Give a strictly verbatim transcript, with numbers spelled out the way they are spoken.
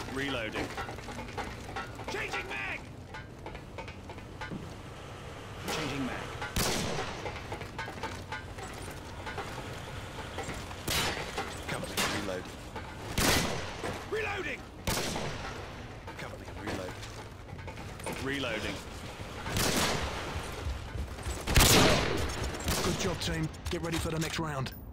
Reloading. Changing mag! Changing mag. Cover me, reload. Reloading! Cover me, reload. Reloading. Good job, team. Get ready for the next round.